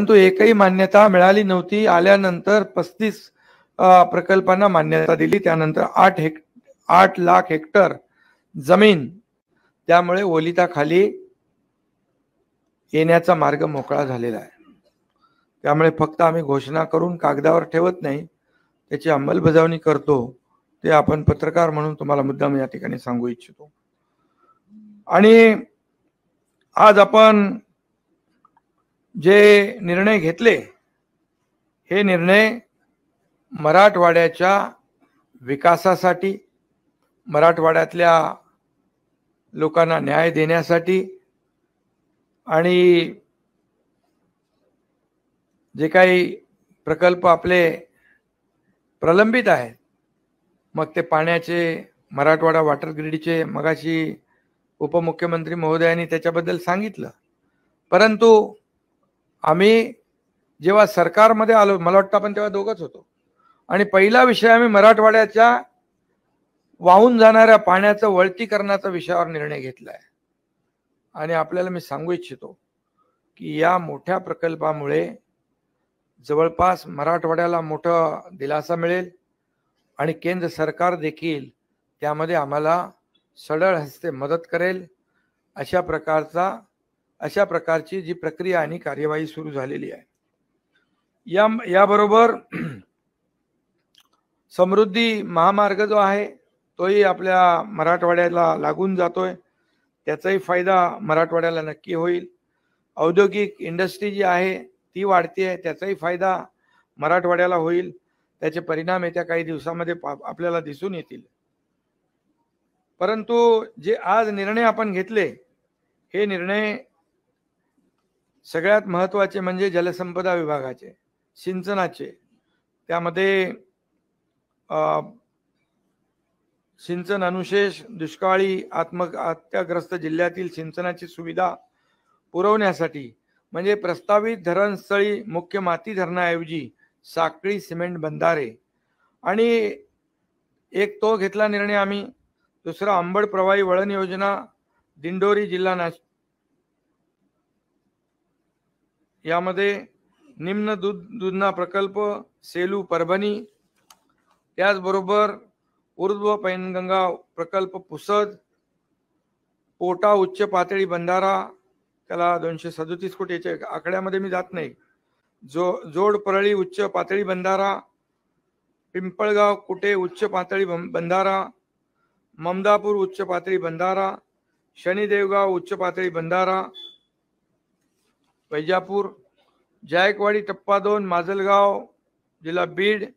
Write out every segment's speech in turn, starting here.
परंतु एकही मान्यता मिळाली नव्हती. आल्यानंतर 35 प्रकल्पांना मान्यता दिली. त्यानंतर 8 लाख हेक्टर जमीन त्यामुळे ओलिताखाली येण्याचा मार्ग मोकळा झालेला आहे. त्यामुळे फक्त आम्ही घोषणा करून कागदावर ठेवत नाही, त्याची अंमलबजावणी करतो. ते आपण पत्रकार म्हणून तुम्हाला मुद्दाम या ठिकाणी सांगू इच्छितो. आणि आज आपण जे निर्णय घेतले, हे निर्णय मराठवाड्याच्या विकासासाठी, मराठवाड्यातल्या लोकांना न्याय देण्यासाठी आणि जे काही प्रकल्प आपले प्रलंबित आहेत, मग ते पाण्याचे, मराठवाडा वॉटर ग्रीडचे, मगाशी उपमुख्यमंत्री महोदयांनी त्याच्याबद्दल सांगितलं. परंतु आम्ही जेव्हा सरकारमध्ये आलो, मला वाटतं आपण तेव्हा दोघंच होतो, आणि पहिला विषय आम्ही मराठवाड्याच्या वाहून जाणाऱ्या पाण्याचं वळतीकरणाचा विषयावर निर्णय घेतला आहे. आणि आपल्याला मी सांगू इच्छितो की या मोठ्या प्रकल्पामुळे जवळपास मराठवाड्याला मोठा दिलासा मिळेल आणि केंद्र सरकार देखील त्यामध्ये आम्हाला सढळ हस्ते मदत करेल. अशा प्रकारची जी प्रक्रिया आणि कार्यवाही सुरू झालेली आहे. याबरोबर समृद्धी महामार्ग जो आहे तोही आपल्या मराठवाड्याला लागून जातोय, त्याचाही फायदा मराठवाड्याला नक्की होईल. औद्योगिक इंडस्ट्री जी आहे ती वाढते, त्याचाही फायदा मराठवाड्याला होईल. त्याचे परिणाम येत्या काही दिवसांमध्ये आपल्याला दिसून येतील. परंतु जे आज निर्णय आपण घेतले, हे निर्णय सगळ्यात महत्त्वाचे म्हणजे जलसंपदा विभागाचे, सिंचनाचे. त्यामध्ये सिंचन अनुशेष, दुष्काळी आत्महत्याग्रस्त जिल्ह्यातील सिंचनाची सुविधा पुरवण्यासाठी म्हणजे प्रस्तावित धरणस्थळी मुख्य माती धरणाऐवजी साखळी सिमेंट बंधारे, आणि एक तो घेतला निर्णय आम्ही. दुसरा अंबड प्रवाही वळण योजना, दिंडोरी जिल्हा यामध्ये निम्न दुधना प्रकल्प, सेलू परभणी, त्याचबरोबर ऊर्ध्व पैनगंगा प्रकल्प पुसद, पोटा उच्च पातळी बंधारा, त्याला 237 कोटीच्या आकड्यामध्ये मी जात नाही. जोड परळी उच्च पातळी बंधारा, पिंपळगाव कुटे उच्च पातळी बंधारा, ममदापूर उच्च पातळी बंधारा, शनिदेवगाव उच्च पातळी बंधारा, वैजापूर, जायकवाडी टप्पा 2 माजलगाव जिल्हा बीड,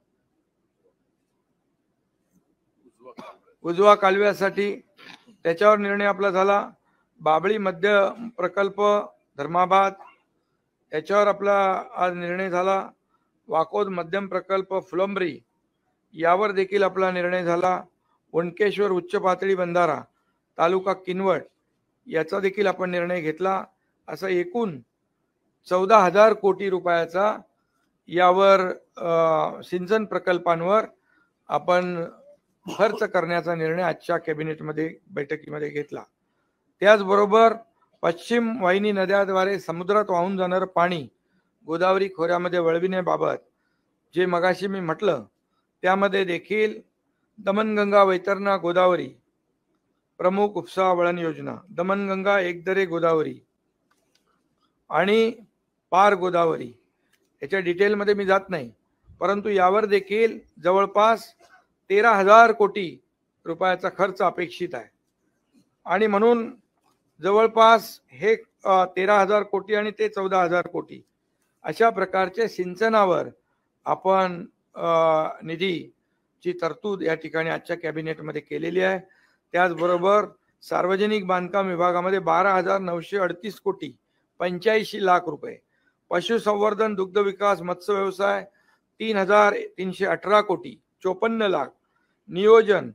उजवा कालव्यासाठी त्याच्यावर निर्णय आपला झाला. बाबळी मध्य प्रकल्प धर्माबाद, याच्यावर आपला आज निर्णय झाला. वाकोद मध्यम प्रकल्प फुलंब्री, यावर देखील आपला निर्णय झाला. वणकेश्वर उच्च पातळी बंधारा तालुका किनवट, याचा देखील आपण निर्णय घेतला. असा एकूण 14,000 कोटी रुपयाचा यावर सिंचन प्रकल्पांवर आपण खर्च करण्याचा निर्णय आजच्या कॅबिनेटमध्ये बैठकीमध्ये घेतला. त्याचबरोबर पश्चिम वाहिनी नद्याद्वारे समुद्रात वाहून जाणारं पाणी गोदावरी खोऱ्यामध्ये वळविण्याबाबत जे मगाशी मी म्हटलं, त्यामध्ये देखील दमनगंगा वैतरणा गोदावरी प्रमुख उपसा वळण योजना, दमनगंगा एकदरे गोदावरी आणि पार गोदावरी, याच्या डिटेलमध्ये मी जात नाही. परंतु यावर देखील जवळपास 13,000 कोटी रुपयाचा खर्च अपेक्षित आहे. आणि म्हणून जवळपास हे 13,000 कोटी आणि ते 14,000 कोटी अशा प्रकारचे सिंचनावर आपण निधीची तरतूद या ठिकाणी आजच्या कॅबिनेटमध्ये केलेली आहे. त्याचबरोबर सार्वजनिक बांधकाम विभागामध्ये 12,938 कोटी 85 लाख रुपये, पशुसंवर्धन दुग्ध विकास मत्स्य व्यवसाय 3,318 कोटी 54 लाख, नियोजन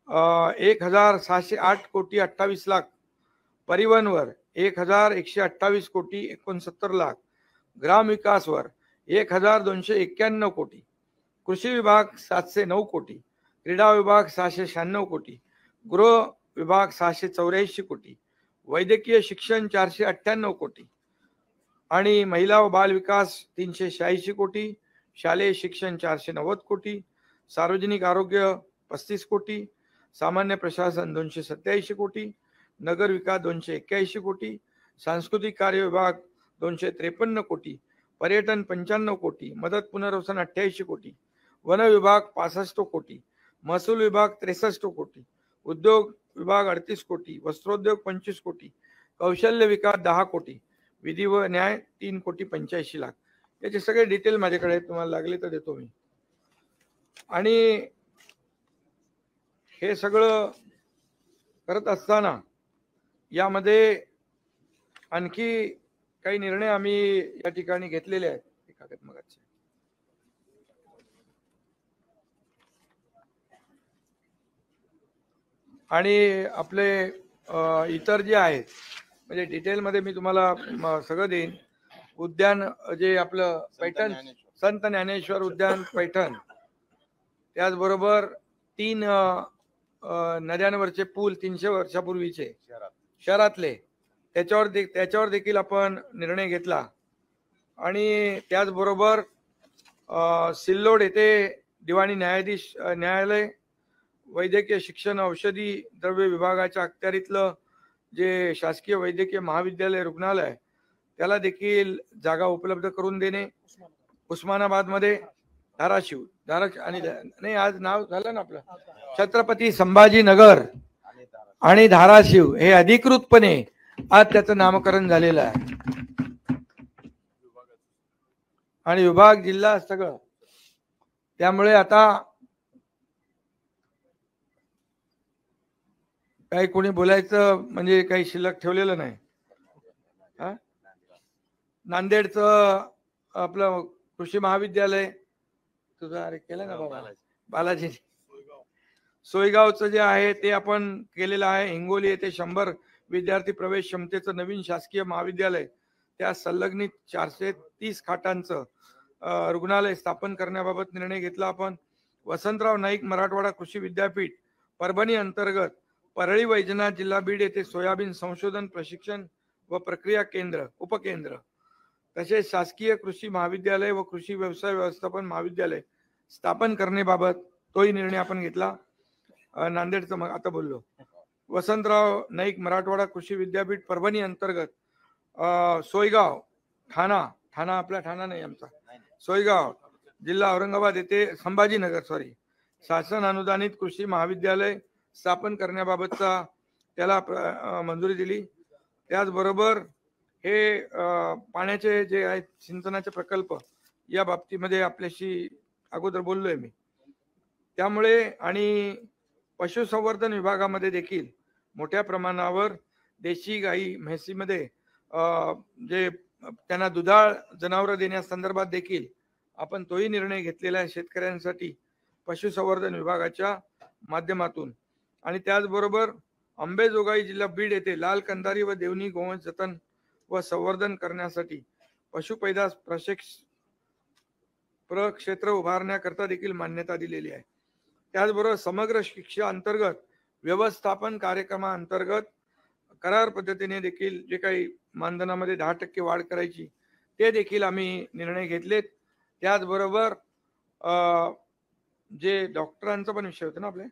1,608 कोटी 28 लाख, परिवहनवर 1,128 कोटी 69 लाख, ग्राम विकासवर 1,291 कोटी, कृषी विभाग 709 कोटी, क्रीडा विभाग 696 कोटी, गृह विभाग 684 कोटी, वैद्यकीय शिक्षण 498 कोटी, आणि महिला व बाल विकास 386 कोटी, शालेय शिक्षण 490 कोटी, सार्वजनिक आरोग्य 35 कोटी, सामान्य प्रशासन 287 कोटी, नगर विकास 281 कोटी, सांस्कृतिक कार्य विभाग 253 कोटी, पर्यटन 95 कोटी, मदत पुनर्वसन 88 कोटी, वन विभाग 65 कोटी, महसूल विभाग 63 कोटी, उद्योग विभाग 38 कोटी, वस्त्रोद्योग 25 कोटी, कौशल्य विकास 10 कोटी, विधी व न्याय 3 कोटी 85 लाख. याचे सगळे डिटेल माझ्याकडे तुम्हाला लागले तर देतो मी. आणि हे सगळं करत असताना यामध्ये आणखी काही निर्णय आम्ही या ठिकाणी घेतलेले आहेत. कागदमगाचे आणि आपले इतर जे आहेत म्हणजे डिटेलमध्ये मी तुम्हाला सगळं देईन. उद्यान जे आपलं पैठण संत ज्ञानेश्वर उद्यान पैठण, त्याचबरोबर 3 नद्यांवरचे पूल 300 वर्षापूर्वीचे शहरातले, त्याच्यावर देखील आपण निर्णय घेतला. आणि त्याचबरोबर सिल्लोड येथे दिवाणी न्यायालय वैद्यकीय शिक्षण औषधी द्रव्य विभागाच्या अखत्यारीतलं जे शासकीय वैद्यकीय महाविद्यालय रुग्णालय त्याला देखील जागा उपलब्ध करून देणे. उस्मानाबाद मध्ये धाराशिव आणि नाही आज नाव झालं ना आपलं छत्रपती संभाजीनगर आणि धाराशिव हे अधिकृतपणे आज त्याचं नामकरण झालेलं आहे. आणि विभाग जिल्हा सगळं. त्यामुळे आता काही कोणी बोलायचं म्हणजे काही शिल्लक ठेवलेलं नाही. नांदेडचं आपलं कृषी महाविद्यालय तुझं अरे केलं ना बाबा बालाजी. सोयगावचं जे आहे ते आपण केलेलं आहे. हिंगोली येथे 100 विद्यार्थी प्रवेश क्षमतेचं नवीन शासकीय महाविद्यालय, त्या संलग्नित 430 खाटांचं रुग्णालय स्थापन करण्याबाबत निर्णय घेतला आपण. वसंतराव नाईक मराठवाडा कृषी विद्यापीठ परभणी अंतर्गत परळी वैजनाथ जिल्हा बीड येथे सोयाबीन संशोधन प्रशिक्षण व प्रक्रिया केंद्र उपकेंद्र, तसेच शासकीय कृषी महाविद्यालय व कृषी व्यवसाय व्यवस्थापन महाविद्यालय स्थापन करण्याबाबत तोही निर्णय आपण घेतला. नांदेडचं मग आता बोललो. वसंतराव नाईक मराठवाडा कृषी विद्यापीठ परभणी अंतर्गत सोयगाव ठाणा आपला ठाणा नाही आमचा सोयगाव जिल्हा औरंगाबाद येथे संभाजीनगर शासन अनुदानित कृषी महाविद्यालय स्थापन करण्याबाबतचा त्याला मंजुरी दिली. त्याचबरोबर हे पाण्याचे जे आहेत सिंचनाचे प्रकल्प या बाबतीमध्ये आपल्याशी अगोदर बोललोय मी. त्यामुळे आणि पशुसंवर्धन विभागामध्ये देखील मोठ्या प्रमाणावर देशी गाई म्हैसीमध्ये जे त्यांना दुधाळ जनावरं देण्यासंदर्भात देखील आपण तोही निर्णय घेतलेला आहे शेतकऱ्यांसाठी पशुसंवर्धन विभागाच्या माध्यमातून. आणि त्याचबरोबर अंबेजोगाई जिल्हा बीड येथे लाल कंदारी व देवणी गोवंश जतन व संवर्धन करण्यासाठी पशुपैदास प्रक्षेत्र उभारण्याकरता देखील मान्यता दिलेली आहे. त्याचबरोबर समग्र शिक्षा अंतर्गत व्यवस्थापन कार्यक्रमाअंतर्गत करार पद्धतीने देखील जे काही मानधनामध्ये 10% वाढ करायची ते देखील आम्ही निर्णय घेतलेत. त्याचबरोबर जे डॉक्टरांचा पण विषय होता ना आपले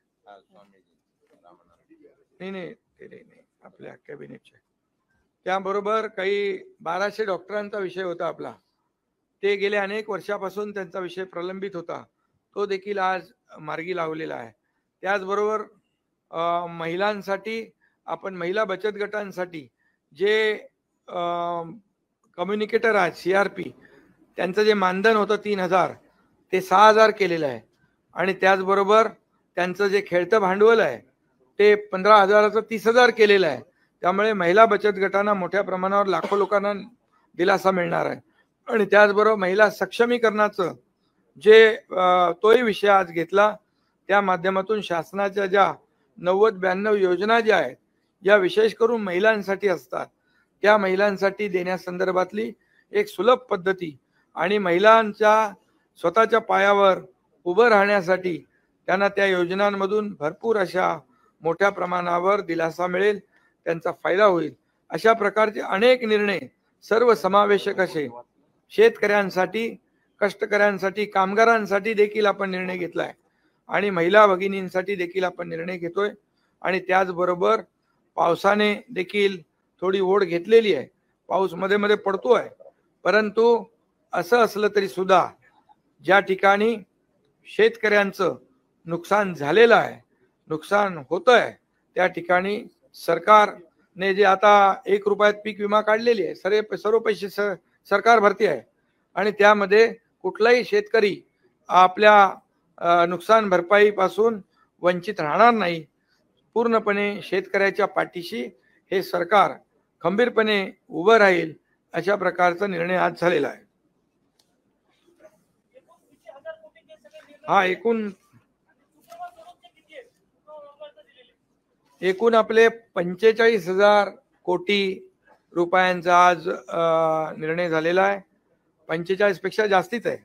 नाही आपल्या कॅबिनेटचे, त्याबरोबर काही 1200 डॉक्टरांचा विषय होता आपला. ते गेले अनेक वर्षापासून त्यांचा विषय प्रलंबित होता, तो देखील आज मार्गी लावलेला आहे. त्याचबरोबर महिलांसाठी आपण महिला बचत गटांसाठी जे कम्युनिकेटर आहेत CRP त्यांचं जे मानधन होतं 3000 ते 6000 केलेलं आहे. आणि त्याचबरोबर त्यांचं जे खेळतं भांडवल आहे ते 15,000चं 30,000 केलेलं आहे. त्यामुळे महिला बचत गटांना मोठ्या प्रमाणावर लाखो लोकांना दिलासा मिळणार आहे. आणि त्याचबरोबर महिला सक्षमीकरणाचं जे तोही विषय आज घेतला. त्या माध्यमातून शासनाच्या ज्या 90-92 योजना ज्या आहेत या विशेष करून महिलांसाठी असतात त्या महिलांसाठी देण्यासंदर्भातली एक सुलभ पद्धती आणि महिलांच्या स्वतःच्या पायावर उभं राहण्यासाठी त्यांना त्या योजनांमधून भरपूर अशा मोठ्या प्रमाणावर दिलासा मिळेल, त्यांचा फायदा होईल. अशा प्रकारचे अनेक निर्णय सर्व समावेशक असे शेतकऱ्यांसाठी, कष्टकऱ्यांसाठी, कामगारांसाठी देखील आपण निर्णय घेतलाय आणि महिला भगिनींसाठी देखील आपण निर्णय घेतोय. आणि त्याचबरोबर पावसाने देखील थोडी ओढ घेतलेली आहे. पाऊस मध्ये मध्ये पडतो आहे, परंतु असं असलं तरी सुद्धा ज्या ठिकाणी शेतकऱ्यांचं नुकसान झालेलं आहे, नुकसान होतं आहे, त्या ठिकाणी सरकारने जे आता 1 रुपयात पीक विमा काढलेली आहे, सर्व पैसे सरकार भरती आहे आणि त्यामध्ये कुठलाही शेतकरी आपल्या नुकसान भरपाईपासून वंचित राहणार नाही. पूर्णपणे शेतकऱ्याच्या पाठीशी हे सरकार खंबीरपणे उभं राहील, अशा प्रकारचा निर्णय आज झालेला आहे. हा एकूण आपले 45,000 कोटी रुपयांचा आज निर्णय झालेला आहे. 45 पेक्षा जास्तीच आहे.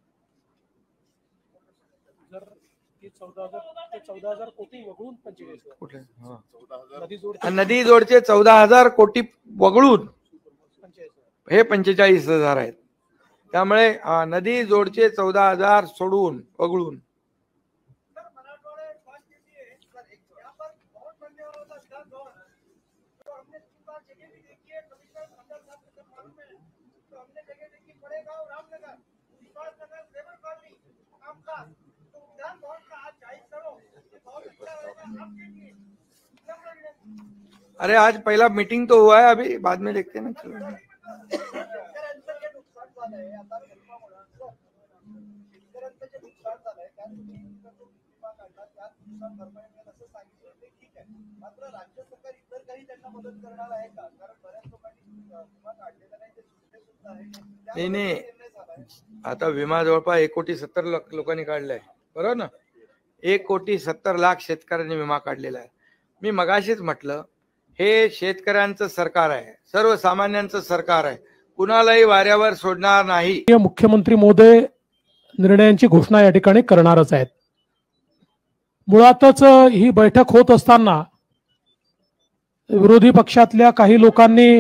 14,000 कोटी वगळून 45 कुठे नदी जोडचे 14,000 कोटी वगळून हे 45,000 आहेत. त्यामुळे नदी जोडचे 14,000 सोडून वगळून अरे आज पहला मीटिंग तो हुआ है, अभी बाद में देखते हैं ना. नाही आता विमा जवळपास 1,70,00,000 लोकांनी काढलाय, बरोबर ना. 1,70,00,000 शेतकऱ्यांनी विमा काढलेला आहे. मी मगाशीच म्हटलं, हे शेतकऱ्यांचं सरकार आहे, सर्वसामान्यांचं सरकार आहे, कुणालाही वाऱ्यावर सोडणार नाही. मुख्यमंत्री महोदय निर्णयांची घोषणा या ठिकाणी करणारच आहेत. मुळातच ही बैठक होत असताना विरोधी पक्षातल्या काही लोकांनी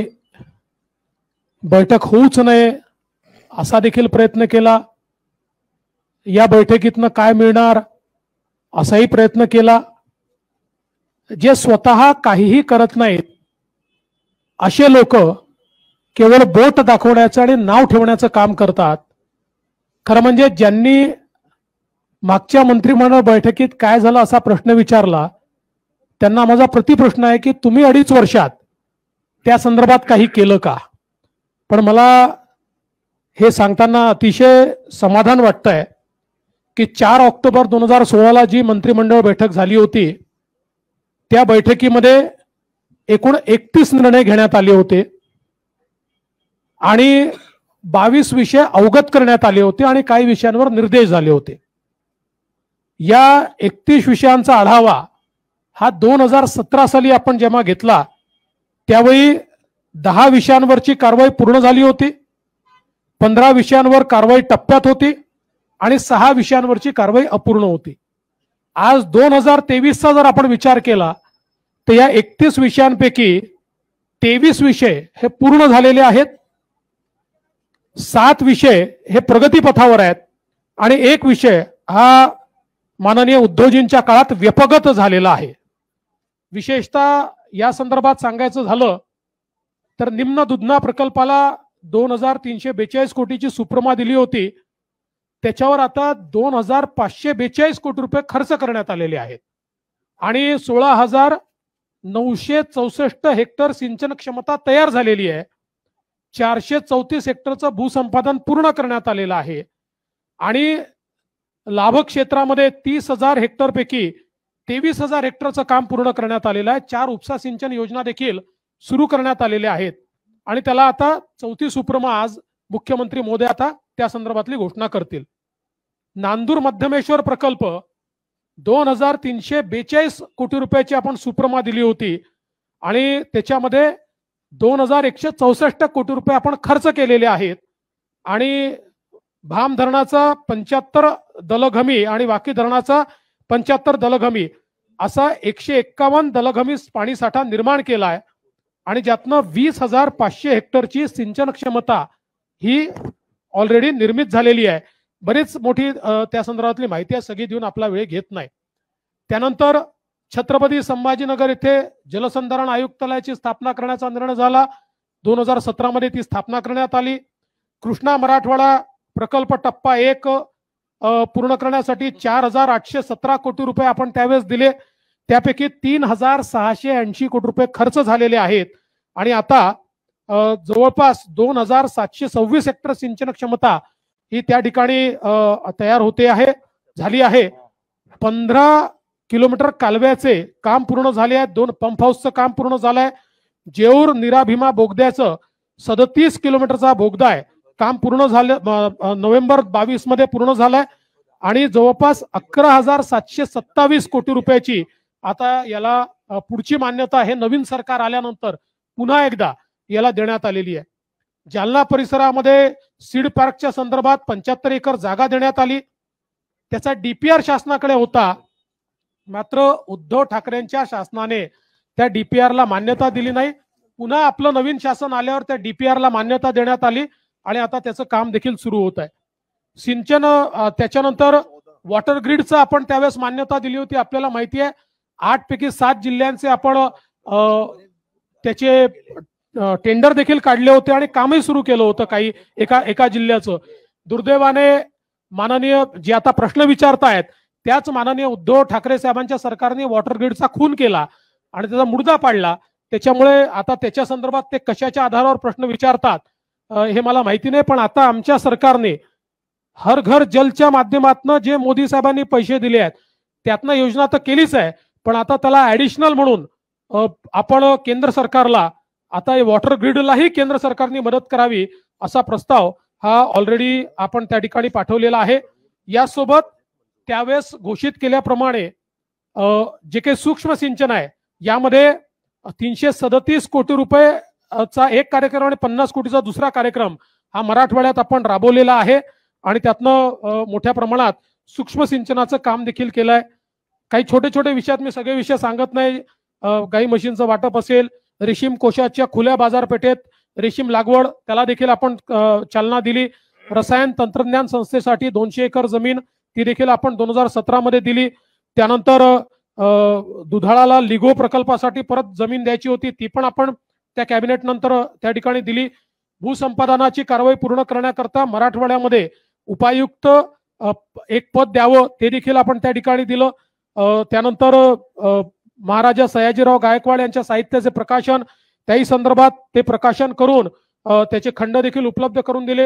बैठक होऊच नये असा देखील प्रयत्न केला. या बैठकीतनं काय मिळणार असाही प्रयत्न केला. जे स्वतः काहीही करत नाहीत असे लोक केवळ बोट दाखवण्याचं आणि नाव ठेवण्याचं काम करतात. खरं म्हणजे ज्यांनी मागच्या मंत्रिमंडळ बैठकीत काय झालं असा प्रश्न विचारला, त्यांना माझा प्रतिप्रश्न आहे की तुम्ही 2.5 वर्षात त्या संदर्भात काही केलं का. पण मला हे सांगताना अतिशय समाधान वाटतंय की 4 ऑक्टोबर 2016 जी मंत्रिमंडळ बैठक झाली होती, त्या बैठकीमध्ये एकूण 31 निर्णय घेण्यात आले होते आणि 22 विषय अवगत करण्यात आले होते आणि काही विषयांवर निर्देश झाले होते. या 31 विषयांचा आढावा हा 2017 साली आपण जेव्हा घेतला त्यावेळी 10 विषयांवरची कारवाई पूर्ण झाली होती, 15 विषयांवर कारवाई टप्प्यात होती आणि 6 विषयांवरची कारवाई अपूर्ण होती. आज 2023चा जर आपण विचार केला तर या 31 विषयांपैकी 23 विषय हे पूर्ण झालेले आहेत, 7 विषय हे प्रगतीपथावर आहेत आणि 1 विषय हा माननीय उद्धवजींच्या काळात व्यपगत झालेला आहे. विशेषतः या संदर्भात सांगायचं झालं तर निम्न दुधना प्रकल्पाला 2,342 कोटीची सुप्रमा दिली होती, त्याच्यावर आता 2,542 कोटी रुपये खर्च करण्यात आलेले आहेत आणि 16,964 हेक्टर सिंचन क्षमता तयार झालेली आहे. 434 हेक्टरचं भूसंपादन पूर्ण करण्यात आलेलं आहे आणि लाभ क्षेत्रामध्ये 30,000 हेक्टर पैकी 23,000 हेक्टरचं काम पूर्ण करण्यात आलेलं आहे. 4 उपसा सिंचन योजना देखील सुरू करण्यात आलेल्या आहेत आणि त्याला आता 4थी सुप्रमा आज मुख्यमंत्री महोदय आता त्या संदर्भातली घोषणा करतील. नांदूर मध्यमेश्वर प्रकल्प 2,342 कोटी रुपयाची आपण सुप्रमा दिली होती आणि त्याच्यामध्ये 2,164 कोटी रुपये आपण खर्च केलेले आहेत आणि भाम धरणाचा 75 दलघमी आणि वाकी धरणाचा 75 दलघमी असा 151 दलघमी पाणी साठा निर्माण केला आहे आणि ज्यातनं 20,500 हेक्टरची सिंचन क्षमता ही ऑलरेडी निर्मित झालेली आहे. बरीच मोठी त्या संदर्भातली माहिती आहे, सगळी देऊन आपला वेळ घेत नाही. त्यानंतर छत्रपती संभाजीनगर येथे जलसंधारण आयुक्तालयाची स्थापना करण्याचा निर्णय झाला. 2017 मध्ये ती स्थापना करण्यात आली. कृष्णा मराठवाडा प्रकल्प टप्पा 1 पूर्ण करण्यासाठी 4,817 कोटी रुपये आपण त्यावेळेस दिले. त्यापैकी 3,680 कोटी रुपये खर्च झालेले आहेत आणि आता जवळपास 2,726 हेक्टर सिंचन क्षमता ही त्या ठिकाणी तयार होते आहे, झाली आहे. 15 किलोमीटर कालव्याचे काम पूर्ण झाले आहे. 2 पंप हाऊसचं काम पूर्ण झालंय. जेऊर नीरा भीमा बोगद्याचं 37 किलोमीटरचा बोगदा आहे, काम पूर्ण झालं. नोव्हेंबर 22 मध्ये पूर्ण झालंय आणि जवळपास 11,727 कोटी रुपयाची आता याला पुढची मान्यता हे नवीन सरकार आल्यानंतर पुन्हा एकदा याला देण्यात आलेली आहे. जालना परिसरामध्ये सीड पार्कच्या संदर्भात 75 एकर जागा देण्यात आली. त्याचा डीपीआर शासनाकडे होता, मात्र उद्धव ठाकरेंच्या शासनाने त्या डीपीआरला मान्यता दिली नाही. पुन्हा आपलं नवीन शासन आल्यावर त्या डीपीआरला मान्यता देण्यात आली आणि आता त्याचं काम देखील सुरू होत आहे. सिंचन त्याच्यानंतर वॉटर ग्रीडचं आपण त्यावेळेस मान्यता दिली होती. आपल्याला माहिती आहे 8 पैकी 7 जिल्ह्यांचे आपण त्याचे टेंडर देखील काढले होते आणि कामही सुरू केलं होतं काही एका जिल्ह्याचं. दुर्दैवाने माननीय जे आता प्रश्न विचारतायत त्याच माननीय उद्धव ठाकरे साहेबांच्या सरकारने वॉटर ग्रीडचा खून केला आणि त्याचा मुर्दा पाडला. त्याच्यामुळे आता त्याच्या संदर्भात ते कशाच्या आधारावर प्रश्न विचारतात हे मला माहिती नाही. पण आता आमच्या सरकारने हर घर जलच्या माध्यमातून जे मोदी साहेबांनी पैसे दिले आहेत त्यातनं योजना तर केलीच आहे, पण आता त्याला ऍडिशनल म्हणून आपण केंद्र सरकारला आता वॉटर ग्रीडलाही केंद्र सरकारने मदत करावी असा प्रस्ताव हा ऑलरेडी आपण त्या ठिकाणी पाठवलेला आहे. यासोबत त्यावेळेस घोषित केल्याप्रमाणे जे काही सूक्ष्म सिंचन आहे यामध्ये 337 कोटी रुपयेचा एक कार्यक्रम आणि 50 कोटीचा दुसरा कार्यक्रम हा मराठवाड्यात आपण राबवलेला आहे आणि त्यातनं मोठ्या प्रमाणात सूक्ष्म सिंचनाचं काम देखील केलंय. काही छोटे छोटे विषयात मी सगळे विषय सांगत नाही. गाई म्हशींचं वाटप असेल, रेशीम कोशाच्या खुल्या बाजारपेठेत रेशीम लागवड त्याला देखील आपण चालना दिली. रसायन तंत्रज्ञान संस्थेसाठी 200 एकर जमीन ती देखील आपण 2017 मध्ये दिली. त्यानंतर दुधाळाला लिगो प्रकल्पासाठी परत जमीन द्यायची होती, ती पण आपण त्या कॅबिनेट नंतर त्या ठिकाणी दिली. भूसंपादनाची कारवाई पूर्ण करण्याकरता मराठवाड्यामध्ये उपायुक्त एक पद द्यावं ते देखील आपण त्या ठिकाणी दिलं. त्यानंतर महाराजा सयाजीराव गायकवाड यांच्या साहित्याचे प्रकाशन त्याही संदर्भात ते प्रकाशन करून त्याचे खंड देखील उपलब्ध करून दिले.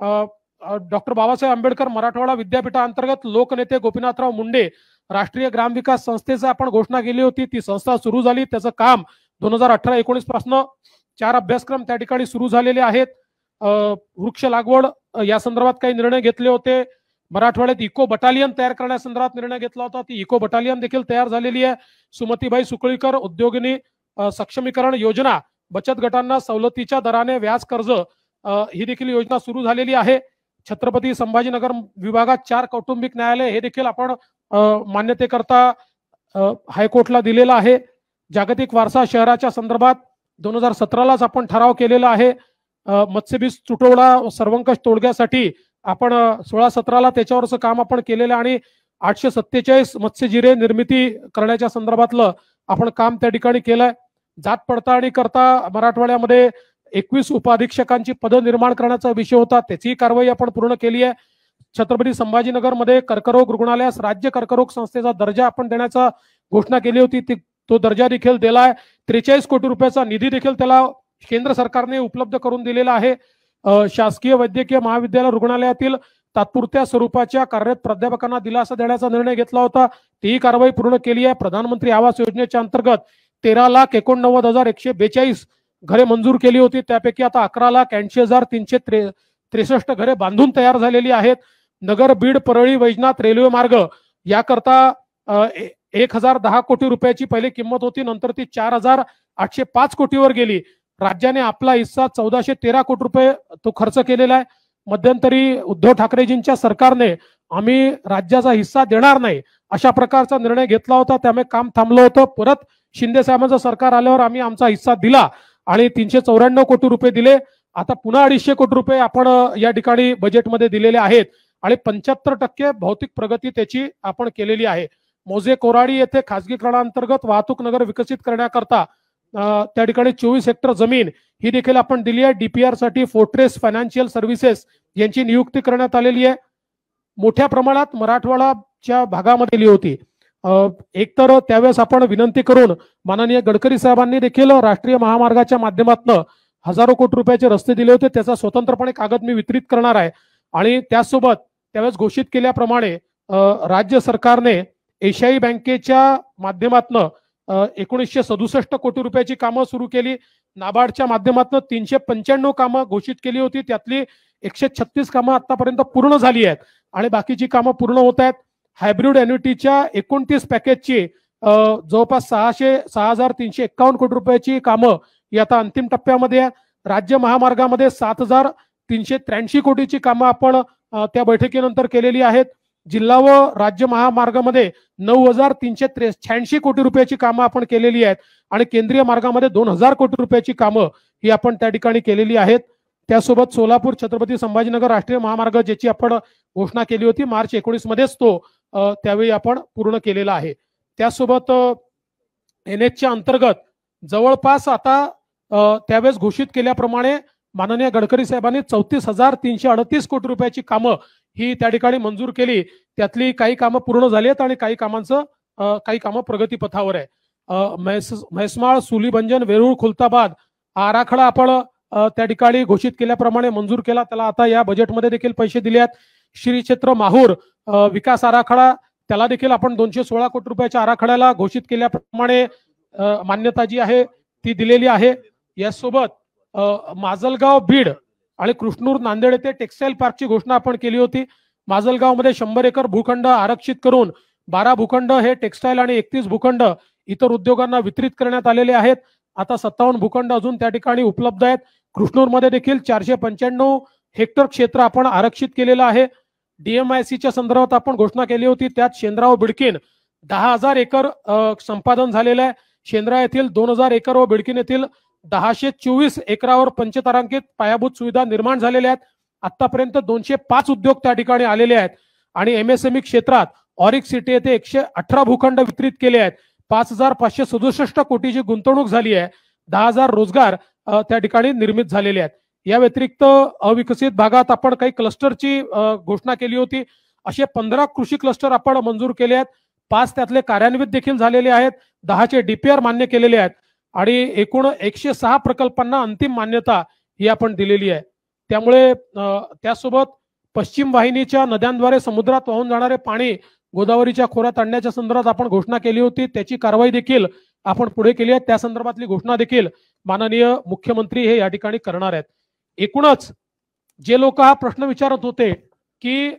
डॉक्टर बाबासाहेब आंबेडकर मराठवाडा विद्यापीठाअंतर्गत लोकनेते गोपीनाथराव मुंडे राष्ट्रीय ग्रामविकास संस्थेची आपण घोषणा केली होती, ती संस्था सुरू झाली. त्याचं काम 2018-19 पासून 4 अभ्यासक्रम त्या ठिकाणी सुरू झालेले आहेत. वृक्ष लागवड या संदर्भात काही निर्णय घेतले होते. मराठवाड्यात इको बटालियन तयार करण्यासंदर्भात निर्णय घेतला होता, ती इको बटालियन देखील तयार झालेली आहे. सुमतीबाई सुकळीकर उद्योगिनी सक्षमीकरण योजना, बचत गटांना सवलतीच्या दराने व्याज कर्ज ही देखील योजना सुरू झालेली आहे. छत्रपती संभाजीनगर विभागात 4 कौटुंबिक न्यायालय हे देखील आपण मान्यतेकरता हायकोर्टला दिलेला आहे. जागतिक वारसा शहराच्या संदर्भात 2017लाच आपण ठराव केलेला आहे. मत्स्यबीज तुटवडा सर्वंकष तोडग्यासाठी आपण 16-17ला त्याच्यावरचं काम आपण केलेलं आणि 847 मत्स्यजिरे निर्मिती करण्याच्या संदर्भातलं आपण काम त्या ठिकाणी केलंय. जात पडताळणी करता मराठवाड्यामध्ये 21 उपअधीक्षकांची पदं निर्माण करण्याचा विषय होता, त्याची कारवाई आपण पूर्ण केली आहे. छत्रपती संभाजीनगरमध्ये कर्करोग रुग्णालयास राज्य कर्करोग संस्थेचा दर्जा आपण देण्याचा घोषणा केली होती, तो दर्जा देखील दिलाय. 43 कोटी रुपयाचा निधी देखील त्याला केंद्र सरकारने उपलब्ध करून दिलेला आहे. शासकीय वैद्यकीय महाविद्यालय रुग्णालयातील तात्पुरत्या स्वरूपाच्या कार्यरत प्राध्यापकांना दिलासा देण्याचा निर्णय घेतला होता, तीही कारवाई पूर्ण केली आहे. प्रधानमंत्री आवास योजनेच्या अंतर्गत 13,89,142 घरे मंजूर केली होती, त्यापैकी आता 11,80,363 घरे बांधून तयार झालेली आहेत. नगर बीड परळी वैजनाथ रेल्वे मार्ग याकरता 1,010 कोटी रुपयाची पहिली किंमत होती, नंतर ती 4,805 कोटीवर गेली. राज्याने आपला हिस्सा 1,413 कोटी रुपये तो खर्च केलेला आहे. मध्यंतरी उद्धव ठाकरेजींच्या सरकारने आम्ही राज्याचा हिस्सा देणार नाही अशा प्रकारचा निर्णय घेतला होता, त्यामुळे काम थांबलं होतं. परत शिंदे साहेबांचं सरकार आल्यावर आम्ही आमचा हिस्सा दिला आणि 394 कोटी रुपये दिले. आता पुन्हा 250 कोटी रुपये आपण या ठिकाणी बजेटमध्ये दिलेले आहेत आणि 75% भौतिक प्रगती त्याची आपण केलेली आहे. मोजे कोराडी येथे खासगीकरणांतर्गत वाहतूक नगर विकसित करण्याकरता त्या ठिकाणी 24 हेक्टर जमीन ही देखील आपण दिली आहे. डीपीआर साठी फोर्ट्रेस फायनान्शियल सर्व्हिसेस यांची नियुक्ती करण्यात आलेली आहे. मोठ्या प्रमाणात मराठवाड्याच्या भागामध्ये दिली होती. एकतर त्यावेळेस आपण विनंती करून माननीय गडकरी साहेबांनी देखील राष्ट्रीय महामार्गाच्या माध्यमातून हजारो कोटी रुपयाचे रस्ते दिले होते. त्याचा स्वतंत्रपणे कागद मी वितरित करणार आहे. आणि त्यासोबत त्यावेळेस घोषित केल्याप्रमाणे राज्य सरकारने एशियाई बँकेच्या माध्यमातून 1967 कोटी रुपयाची कामं सुरू केली. नाबार्डच्या माध्यमातून 395 कामं घोषित केली होती. त्यातली 136 कामं आतापर्यंत पूर्ण झाली आहेत आणि बाकीची कामं पूर्ण होत आहेत. हायब्रिड एन्युटीच्या 29 पॅकेजची जवळपास 6,351 कोटी रुपयाची कामं ही आता अंतिम टप्प्यामध्ये आहे. राज्य महामार्गामध्ये 7,383 कोटीची कामं आपण त्या बैठकीनंतर केलेली आहेत. जिल्हा व राज्य महामार्गामध्ये 9,386 कोटी रुपयाची कामं आपण केलेली आहेत आणि केंद्रीय मार्गामध्ये 2,000 कोटी रुपयाची कामं ही आपण त्या ठिकाणी केलेली आहेत. त्यासोबत सोलापूर छत्रपती संभाजीनगर राष्ट्रीय महामार्ग ज्याची आपण घोषणा केली होती मार्च 19 मध्येच तो त्यावेळी आपण पूर्ण केलेला आहे. त्यासोबत NHच्या अंतर्गत जवळपास आता त्यावेळेस घोषित केल्याप्रमाणे माननीय गडकरी साहेबांनी 34,338 कोटी रुपयाची कामं ही त्या ठिकाणी मंजूर केली. त्यातली काही कामं पूर्ण झाली आहेत आणि काही कामं प्रगतीपथावर आहे. म्हैसमाळ सुलीभंजन वेरूळ खुलताबाद आराखडा आपण त्या ठिकाणी घोषित केल्याप्रमाणे मंजूर केला. त्याला आता या बजेटमध्ये देखील पैसे दिले आहेत. श्री क्षेत्र माहूर विकास आराखडा त्याला देखील आपण 216 कोटी रुपयाच्या आराखड्याला घोषित केल्याप्रमाणे मान्यता जी आहे ती दिलेली आहे. यासोबत माजलगाव बीड आणि कृष्णूर नांदेड येथे टेक्सटाईल पार्कची घोषणा आपण केली होती. माजलगावमध्ये 100 एकर भूखंड आरक्षित करून 12 भूखंड हे टेक्सटाईल आणि 31 भूखंड इतर उद्योगांना वितरित करण्यात आलेले आहेत. आता 57 भूखंड अजून त्या ठिकाणी उपलब्ध आहेत. कृष्णूरमध्ये देखील 495 हेक्टर क्षेत्र आपण आरक्षित केलेलं आहे. DMICच्या संदर्भात आपण घोषणा केली होती. त्यात शेंद्रा व बिडकीन 10,000 एकर संपादन झालेलं आहे. शेंद्रा येथील 2,000 एकर व बिडकीन येथील 1024 एकरावर पंचतारांकित पायाभूत सुविधा निर्माण झालेल्या आहेत. आतापर्यंत 205 उद्योग त्या ठिकाणी आलेले आहेत आणि MSME क्षेत्रात ऑरिक सिटी येथे 118 भूखंड वितरित केले आहेत. 5,567 कोटीची गुंतवणूक झाली आहे. 10,000 रोजगार त्या ठिकाणी निर्मित झालेले आहेत. या व्यतिरिक्त अविकसित भागात आपण काही क्लस्टरची घोषणा केली होती. असे 15 कृषी क्लस्टर आपण मंजूर केले आहेत. 5 त्यातले कार्यान्वित देखील झालेले आहेत. 10चे DPR मान्य केलेले आहेत आणि एकूण 106 प्रकल्पांना अंतिम मान्यता ही आपण दिलेली आहे. त्यामुळे त्यासोबत पश्चिम वाहिनीच्या नद्यांद्वारे समुद्रात वाहून जाणारे पाणी गोदावरीच्या खोऱ्यात आणण्याच्या संदर्भात आपण घोषणा केली होती. त्याची कारवाई देखील आपण पुढे केली आहे. त्या संदर्भातली घोषणा देखील माननीय मुख्यमंत्री हे या ठिकाणी करणार आहेत. एकूणच जे लोक हा प्रश्न विचारत होते की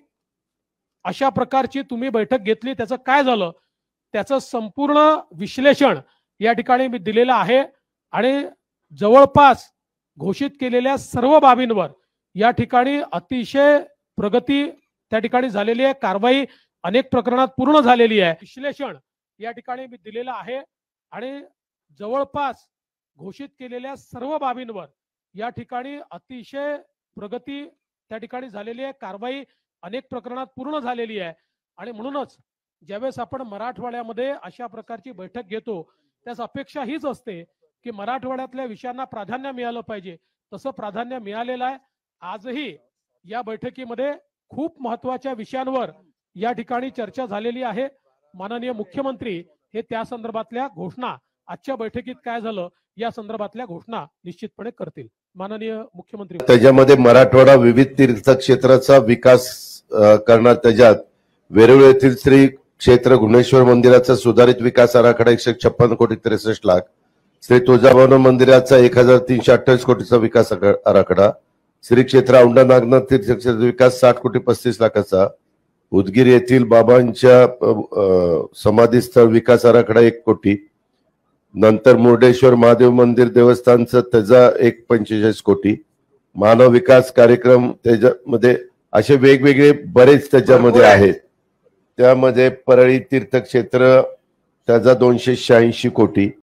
अशा प्रकारची तुम्ही बैठक घेतली त्याचं काय झालं, त्याचं संपूर्ण विश्लेषण या ठिकाणी मी दिलेलं आहे आणि जवळपास घोषित केलेल्या सर्व बाबींवर या ठिकाणी अतिशय प्रगती त्या ठिकाणी झालेली आहे. कारवाई अनेक प्रकरणात पूर्ण झालेली आहे. विश्लेषण या ठिकाणी मी दिलेलं आहे आणि जवळपास घोषित केलेल्या सर्व बाबींवर या ठिकाणी अतिशय प्रगती त्या ठिकाणी झालेली आहे. कारवाई अनेक प्रकरणात पूर्ण झालेली आहे आणि म्हणूनच ज्यावेळेस आपण मराठवाड्यामध्ये अशा प्रकारची बैठक घेतो त्यास अपेक्षा हीच असते की मराठवाड्यातल्या विषयांना प्राधान्य मिळालं पाहिजे. तसं प्राधान्य मिळालेलं आहे. आजही या बैठकीमध्ये खूप महत्त्वाच्या विषयांवर या ठिकाणी चर्चा झालेली आहे. माननीय मुख्यमंत्री हे त्या संदर्भातल्या घोषणा आजच्या बैठकीत काय झालं या संदर्भातल्या घोषणा निश्चितपणे करतील. माननीय मुख्यमंत्री त्याच्यामध्ये मराठवाडा विविध तीर्थक्षेत्राचा विकास करणार. त्याच्यात वेरूळ येथील श्री क्षेत्र गुणेश्वर मंदिराचा सुधारित विकास आराखडा 156 कोटी 63 लाख, श्री तुळजाभवानी मंदिराचा 1,328 कोटीचा विकास आराखडा, श्री क्षेत्र औंढा नागनाथ तीर्थक्षेत्र विकास 60 कोटी 35 लाखाचा, उदगीर येथील बाबांच्या समाधीस्थळ विकास आराखडा 1 कोटी, नंतर मुर्डेश्वर महादेव मंदिर देवस्थानचं त्याचा 1,45 कोटी, मानव विकास कार्यक्रम त्याच्यामध्ये असे वेगवेगळे बरेच त्याच्यामध्ये आहेत. त्यामध्ये परळी तीर्थक्षेत्र त्याचा 286 कोटी,